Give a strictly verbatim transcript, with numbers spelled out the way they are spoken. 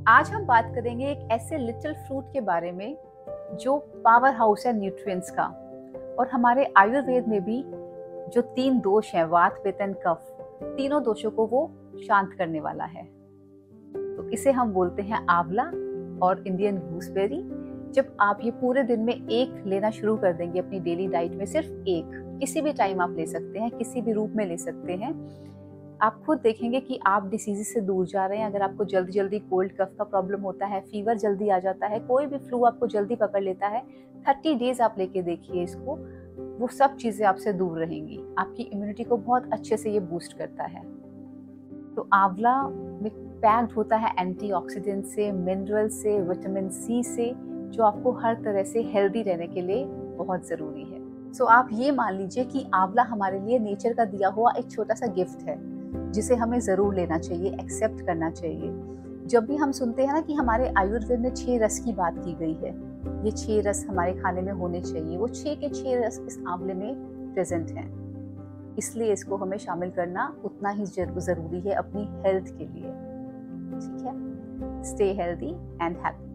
आज हम बात करेंगे एक ऐसे लिटिल फ्रूट के बारे में जो पावर हाउस है न्यूट्रिएंट्स का, और हमारे आयुर्वेद में भी जो तीन दोष हैं, वात पित्त एंड कफ, तीनों दोषों को वो शांत करने वाला है। तो इसे हम बोलते हैं आंवला और इंडियन गूसबेरी। जब आप ये पूरे दिन में एक लेना शुरू कर देंगे अपनी डेली डाइट में, सिर्फ एक, किसी भी टाइम आप ले सकते हैं, किसी भी रूप में ले सकते हैं, आप खुद देखेंगे कि आप डिसीज से दूर जा रहे हैं। अगर आपको जल्दी जल्दी कोल्ड कफ का प्रॉब्लम होता है, फीवर जल्दी आ जाता है, कोई भी फ्लू आपको जल्दी पकड़ लेता है, थर्टी डेज आप लेके देखिए इसको, वो सब चीज़ें आपसे दूर रहेंगी। आपकी इम्यूनिटी को बहुत अच्छे से ये बूस्ट करता है। तो आंवला में पैक्ड होता है एंटीऑक्सीडेंट से, मिनरल से, विटामिन सी से, जो आपको हर तरह से हेल्दी रहने के लिए बहुत ज़रूरी है। सो आप ये मान लीजिए कि आंवला हमारे लिए नेचर का दिया हुआ एक छोटा सा गिफ्ट है, जिसे हमें ज़रूर लेना चाहिए, एक्सेप्ट करना चाहिए। जब भी हम सुनते हैं ना कि हमारे आयुर्वेद में छह रस की बात की गई है, ये छह रस हमारे खाने में होने चाहिए, वो छह के छह रस इस आंवले में प्रेजेंट हैं। इसलिए इसको हमें शामिल करना उतना ही ज़रूरी है अपनी हेल्थ के लिए। ठीक है, स्टे हेल्दी एंड हैप्पी।